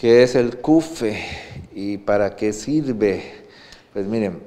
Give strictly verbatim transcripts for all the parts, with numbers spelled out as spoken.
¿Qué es el CUFE y para qué sirve? Pues miren,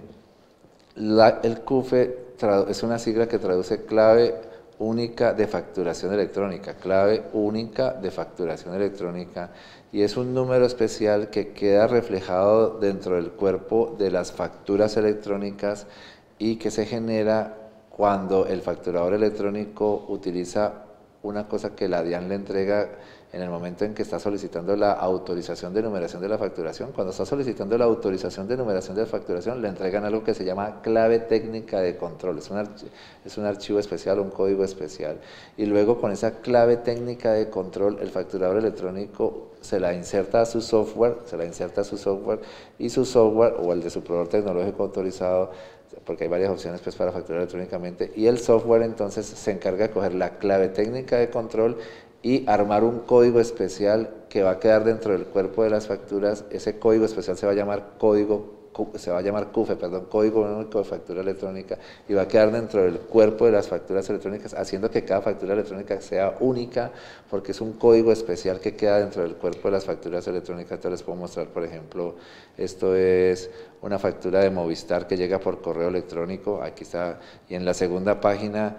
la, el CUFE es una sigla que traduce clave única de facturación electrónica, clave única de facturación electrónica, y es un número especial que queda reflejado dentro del cuerpo de las facturas electrónicas y que se genera cuando el facturador electrónico utiliza una cosa que la DIAN le entrega en el momento en que está solicitando la autorización de numeración de la facturación. Cuando está solicitando la autorización de numeración de la facturación, le entregan algo que se llama clave técnica de control. Es un, es un archivo especial, un código especial. Y luego con esa clave técnica de control, el facturador electrónico se la inserta a su software, se la inserta a su software y su software o el de su proveedor tecnológico autorizado, porque hay varias opciones pues, para facturar electrónicamente, y el software entonces se encarga de coger la clave técnica de control y armar un código especial que va a quedar dentro del cuerpo de las facturas. Ese código especial se va a llamar código se va a llamar CUFE, perdón, Código Único de Factura Electrónica, y va a quedar dentro del cuerpo de las facturas electrónicas, haciendo que cada factura electrónica sea única, porque es un código especial que queda dentro del cuerpo de las facturas electrónicas. Te les puedo mostrar, por ejemplo, esto es una factura de Movistar que llega por correo electrónico, aquí está, y en la segunda página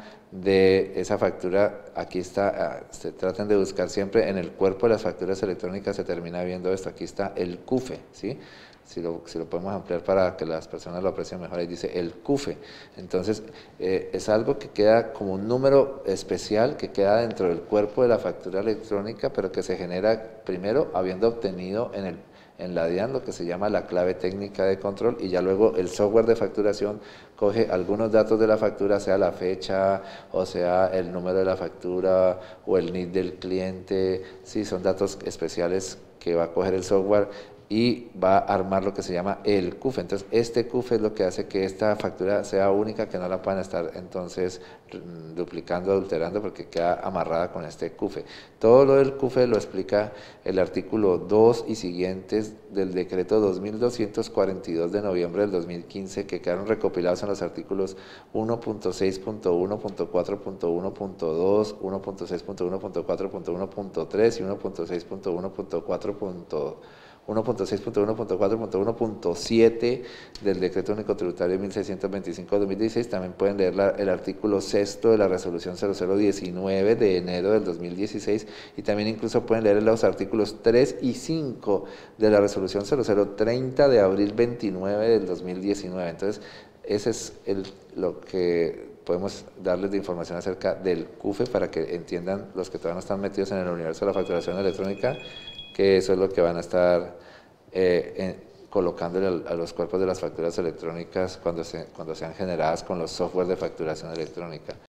de esa factura, aquí está, se tratan de buscar siempre en el cuerpo de las facturas electrónicas, se termina viendo esto, aquí está el CUFE, ¿sí? Si lo, si lo podemos ampliar para que las personas lo aprecien mejor, ahí dice el CUFE. Entonces, eh, es algo que queda como un número especial que queda dentro del cuerpo de la factura electrónica, pero que se genera primero habiendo obtenido en, el, en la DIAN lo que se llama la clave técnica de control, y ya luego el software de facturación coge algunos datos de la factura, sea la fecha, o sea el número de la factura, o el N I D del cliente, sí, son datos especiales que va a coger el software y va a armar lo que se llama el CUFE. Entonces, este CUFE es lo que hace que esta factura sea única, que no la puedan estar entonces duplicando, adulterando, porque queda amarrada con este CUFE. Todo lo del CUFE lo explica el artículo dos y siguientes del decreto dos mil doscientos cuarenta y dos de noviembre del dos mil quince, que quedaron recopilados en los artículos uno punto seis punto uno punto cuatro punto uno punto dos, uno punto seis punto uno punto cuatro punto uno punto tres y uno punto seis punto uno punto cuatro punto uno punto seis punto uno punto cuatro punto uno punto siete del Decreto Único Tributario mil seiscientos veinticinco de dos mil dieciséis. También pueden leer la, el artículo sexto de la Resolución cero cero diecinueve de enero del dos mil dieciséis, y también incluso pueden leer los artículos tres y cinco de la Resolución cero cero treinta de abril veintinueve del dos mil diecinueve. Entonces, ese es el, lo que podemos darles de información acerca del CUFE para que entiendan los que todavía no están metidos en el universo de la facturación electrónica, que eso es lo que van a estar eh, en, colocándole a, a los cuerpos de las facturas electrónicas cuando, se, cuando sean generadas con los software de facturación electrónica.